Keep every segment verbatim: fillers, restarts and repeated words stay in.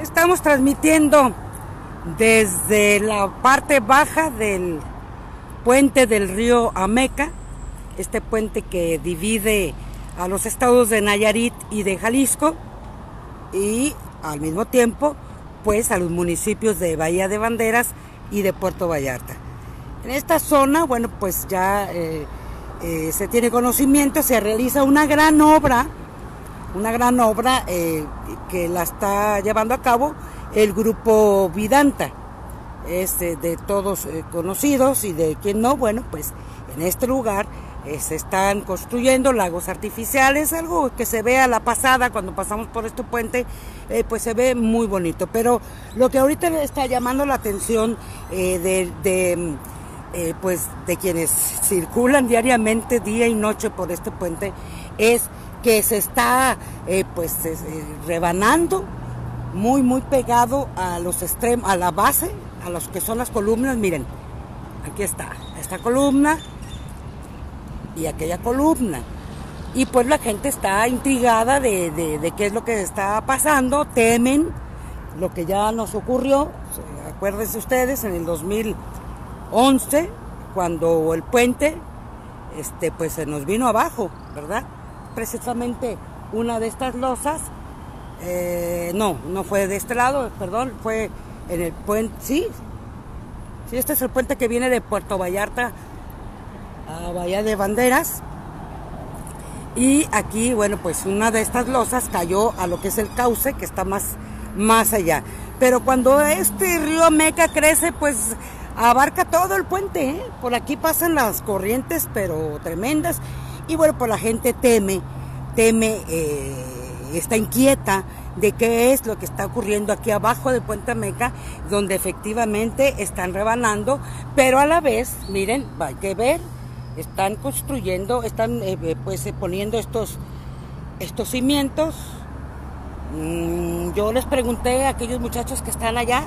Estamos transmitiendo desde la parte baja del puente del río Ameca, este puente que divide a los estados de Nayarit y de Jalisco, y al mismo tiempo pues a los municipios de Bahía de Banderas y de Puerto Vallarta. En esta zona, bueno, pues ya eh, eh, se tiene conocimiento, se realiza una gran obra, una gran obra eh, que la está llevando a cabo el grupo Vidanta. Es eh, de todos eh, conocidos, y de quien no, bueno, pues en este lugar eh, se están construyendo lagos artificiales, algo que se ve a la pasada cuando pasamos por este puente, eh, pues se ve muy bonito. Pero lo que ahorita está llamando la atención eh, de, de eh, pues de quienes circulan diariamente, día y noche por este puente, es que se está eh, pues eh, rebanando muy muy pegado a los extremos, a la base, a los que son las columnas. Miren, aquí está esta columna y aquella columna, y pues la gente está intrigada de, de, de qué es lo que está pasando, temen lo que ya nos ocurrió. Acuérdense ustedes, en el dos mil once, cuando el puente este pues se nos vino abajo, ¿verdad? Precisamente una de estas losas, eh, no, no fue de este lado, perdón, fue en el puente, sí, sí, este es el puente que viene de Puerto Vallarta a Bahía de Banderas, y aquí, bueno, pues una de estas losas cayó a lo que es el cauce, que está más, más allá. Pero cuando este río Ameca crece, pues abarca todo el puente, ¿eh? Por aquí pasan las corrientes, pero tremendas. Y bueno, pues la gente teme, teme, eh, está inquieta de qué es lo que está ocurriendo aquí abajo del puente Ameca, donde efectivamente están rebanando, pero a la vez, miren, hay que ver, están construyendo, están eh, pues eh, poniendo estos, estos cimientos. Mm, yo les pregunté a aquellos muchachos que están allá,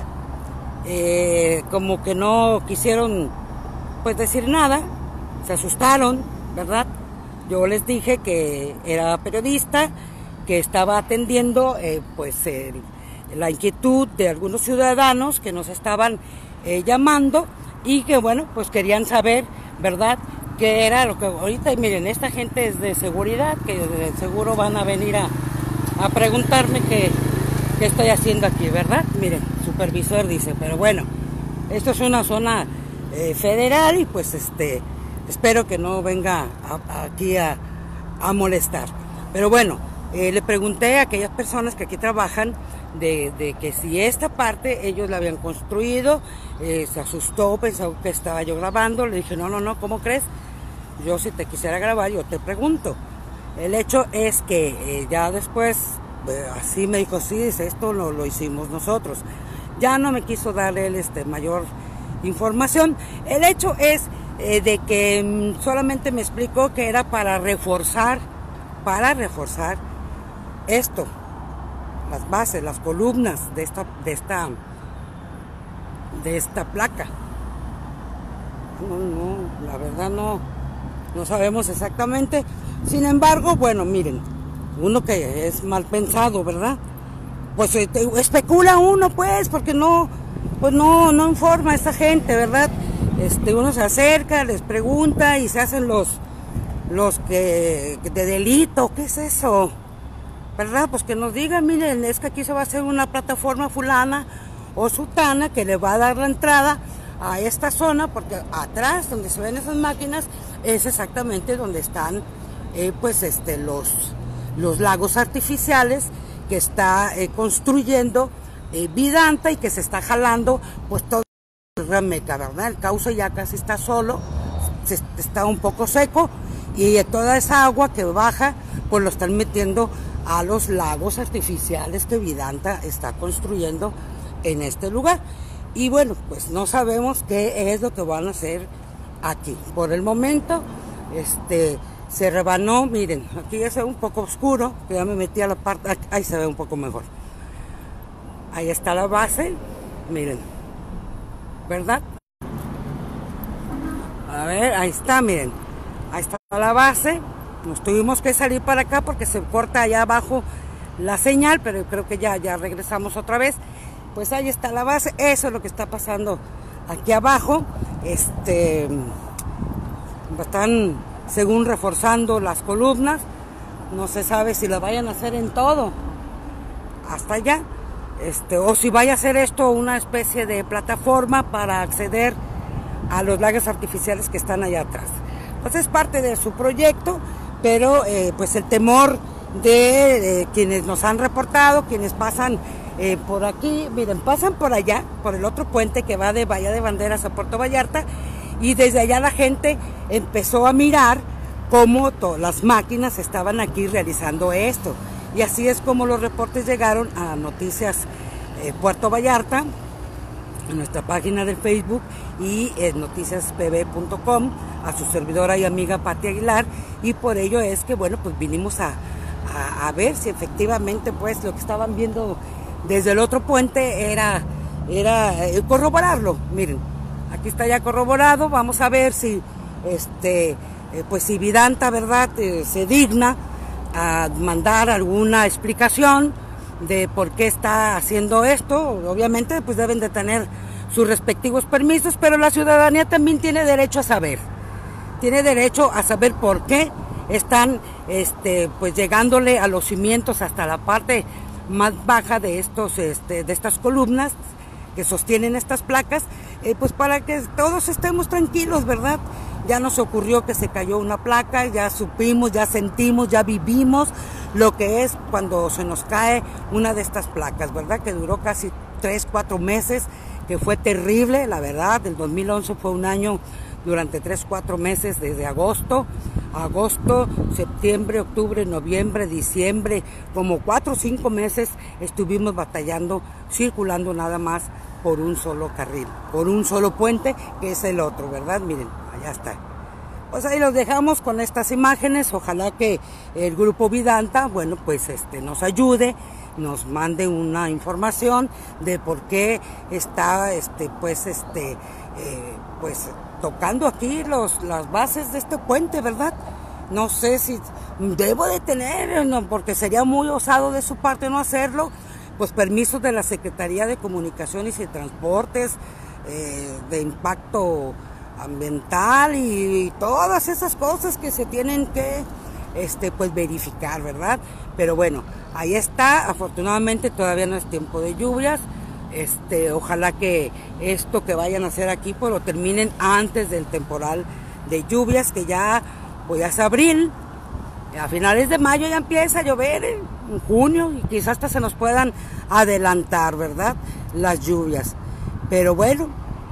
eh, como que no quisieron pues decir nada, se asustaron, ¿verdad? Yo les dije que era periodista, que estaba atendiendo eh, pues eh, la inquietud de algunos ciudadanos que nos estaban eh, llamando, y que bueno, pues querían saber, ¿verdad?, qué era lo que ahorita. Y miren, esta gente es de seguridad, que de seguro van a venir a, a preguntarme qué, qué estoy haciendo aquí, ¿verdad? Miren, supervisor dice, pero bueno, esto es una zona eh, federal, y pues este espero que no venga a, a aquí a, a molestar. Pero bueno, eh, le pregunté a aquellas personas que aquí trabajan de, de que si esta parte ellos la habían construido. Eh, se asustó, pensó que estaba yo grabando. Le dije, no, no, no, ¿cómo crees? Yo, si te quisiera grabar, yo te pregunto. El hecho es que eh, ya después, eh, así me dijo, sí, dice, esto lo, lo hicimos nosotros. Ya no me quiso dar él este, mayor información. El hecho es Eh, de que mm, solamente me explicó que era para reforzar, para reforzar esto, las bases, las columnas de esta, de esta, de esta placa. No, no, la verdad no, no sabemos exactamente. Sin embargo, bueno, miren, uno que es mal pensado, ¿verdad? Pues eh, especula uno, pues, porque no, pues no, no informa a esta gente, ¿verdad? Este, uno se acerca, les pregunta y se hacen los, los que de delito. ¿Qué es eso? ¿Verdad? Pues que nos digan, miren, es que aquí se va a hacer una plataforma fulana o sutana que le va a dar la entrada a esta zona, porque atrás donde se ven esas máquinas es exactamente donde están eh, pues este, los, los lagos artificiales que está eh, construyendo eh, Vidanta, y que se está jalando pues todo el río Ameca, ¿verdad? El cauce ya casi está solo, se, está un poco seco, y toda esa agua que baja pues lo están metiendo a los lagos artificiales que Vidanta está construyendo en este lugar. Y bueno, pues no sabemos qué es lo que van a hacer aquí. Por el momento, este, se rebanó, miren, aquí ya se ve un poco oscuro, que ya me metí a la parte, ahí se ve un poco mejor. Ahí está la base, miren, ¿verdad? A ver, ahí está, miren, ahí está la base. Nos tuvimos que salir para acá porque se corta allá abajo la señal, pero creo que ya, ya regresamos otra vez. Pues ahí está la base, eso es lo que está pasando aquí abajo. Este, están, según, reforzando las columnas. No se sabe si lo vayan a hacer en todo, hasta allá. Este, o si vaya a ser esto una especie de plataforma para acceder a los lagos artificiales que están allá atrás. Pues es parte de su proyecto, pero eh, pues el temor de eh, quienes nos han reportado, quienes pasan eh, por aquí, miren, pasan por allá, por el otro puente que va de Bahía de Banderas a Puerto Vallarta, y desde allá la gente empezó a mirar cómo las máquinas estaban aquí realizando esto. Y así es como los reportes llegaron a Noticias eh, Puerto Vallarta, en nuestra página del Facebook y en noticias p b punto com, a su servidora y amiga Pati Aguilar, y por ello es que, bueno, pues vinimos a, a, a ver si efectivamente pues lo que estaban viendo desde el otro puente era, era eh, corroborarlo. Miren, aquí está ya corroborado, vamos a ver si, este, eh, pues si Vidanta, ¿verdad?, eh, se digna a mandar alguna explicación de por qué está haciendo esto. Obviamente pues deben de tener sus respectivos permisos, pero la ciudadanía también tiene derecho a saber, tiene derecho a saber por qué están este, pues llegándole a los cimientos hasta la parte más baja de, estos, este, de estas columnas que sostienen estas placas, eh, pues para que todos estemos tranquilos, ¿verdad? Ya nos ocurrió que se cayó una placa, ya supimos, ya sentimos, ya vivimos lo que es cuando se nos cae una de estas placas, ¿verdad? Que duró casi tres, cuatro meses, que fue terrible, la verdad. El dos mil once fue un año durante tres, cuatro meses, desde agosto, agosto, septiembre, octubre, noviembre, diciembre, como cuatro o cinco meses estuvimos batallando, circulando nada más por un solo carril, por un solo puente, que es el otro, ¿verdad? Miren, allá está. Pues ahí los dejamos con estas imágenes. Ojalá que el grupo Vidanta, bueno, pues este, nos ayude, nos mande una información de por qué está, este, pues, este, eh, pues, tocando aquí los, las bases de este puente, ¿verdad? No sé si debo de tener, no, porque sería muy osado de su parte no hacerlo, pues permisos de la Secretaría de Comunicaciones y Transportes, eh, de impacto ambiental y, y todas esas cosas que se tienen que este, pues verificar, ¿verdad? Pero bueno, ahí está. Afortunadamente todavía no es tiempo de lluvias. Este, ojalá que esto que vayan a hacer aquí pues lo terminen antes del temporal de lluvias, que ya, pues ya es abril. A finales de mayo ya empieza a llover, ¿eh? En junio, y quizás hasta se nos puedan adelantar, ¿verdad?, las lluvias. Pero bueno,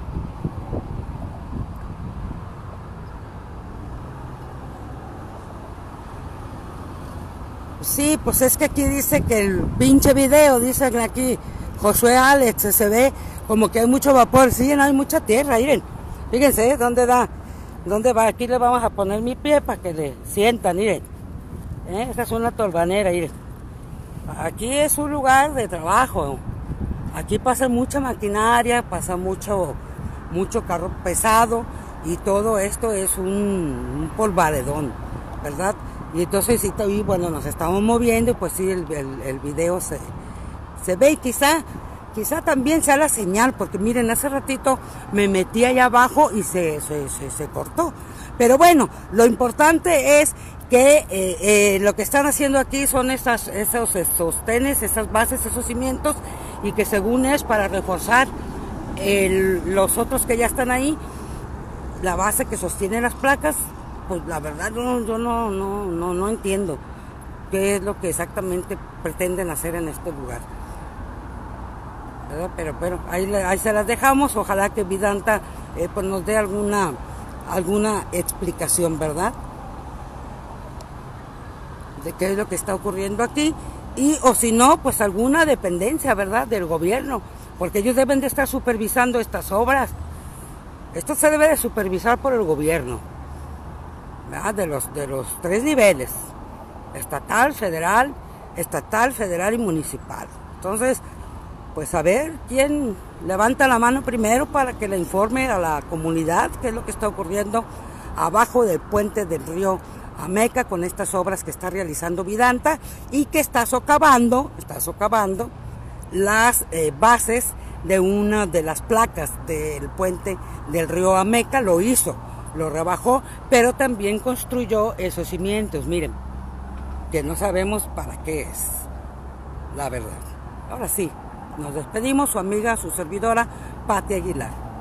sí, pues es que aquí dice que el pinche video, dice aquí Josué Alex, se ve como que hay mucho vapor. Sí, no hay mucha tierra, miren, fíjense dónde da, dónde va. Aquí le vamos a poner mi pie para que le sientan, miren. ¿Eh? Esta es una torbanera, miren. Aquí es un lugar de trabajo. Aquí pasa mucha maquinaria, pasa mucho, mucho carro pesado, y todo esto es un, un polvaredón, ¿verdad? Y entonces sí, y bueno, nos estamos moviendo, y pues sí, el, el, el video se, se ve, y quizá, quizá también sea la señal, porque miren, hace ratito me metí allá abajo y se, se, se, se cortó. Pero bueno, lo importante es que eh, eh, lo que están haciendo aquí son estas, esos sostenes, esas bases, esos cimientos, y que según es para reforzar el, los otros que ya están ahí, la base que sostiene las placas. Pues la verdad yo, yo no, no, no, no entiendo qué es lo que exactamente pretenden hacer en este lugar, ¿verdad? Pero, pero ahí, ahí se las dejamos. Ojalá que Vidanta eh, pues nos dé alguna, alguna explicación, ¿verdad?, de qué es lo que está ocurriendo aquí, y o si no, pues alguna dependencia, ¿verdad?, del gobierno, porque ellos deben de estar supervisando estas obras. Esto se debe de supervisar por el gobierno, ¿verdad?, de los, de los tres niveles: estatal, federal, estatal, federal y municipal. Entonces, pues a ver quién levanta la mano primero para que le informe a la comunidad qué es lo que está ocurriendo abajo del puente del río Ameca con estas obras que está realizando Vidanta y que está socavando, está socavando las eh, bases de una de las placas del puente del río Ameca. Lo hizo, lo rebajó, pero también construyó esos cimientos, miren, que no sabemos para qué es, la verdad. Ahora sí, nos despedimos, su amiga, su servidora, Pati Aguilar.